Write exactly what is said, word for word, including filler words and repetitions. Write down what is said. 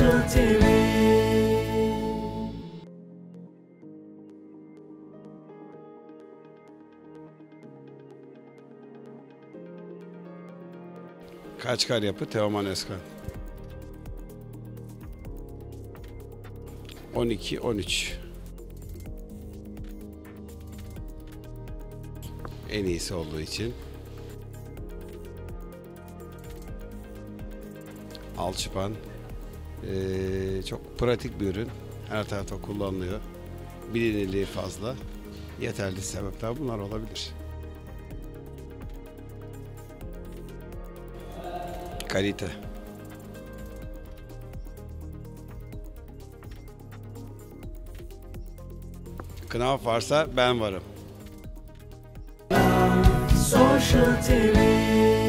Social T V. Kaçkar yapı Teoman Özkan. on iki on üç. En iyisi olduğu için. Alçıpan. Ee, çok pratik bir ürün. Her tarafta kullanılıyor. Bilinirliği fazla. Yeterli sebepler bunlar olabilir. Kalite. Knauf varsa ben varım. Social T V.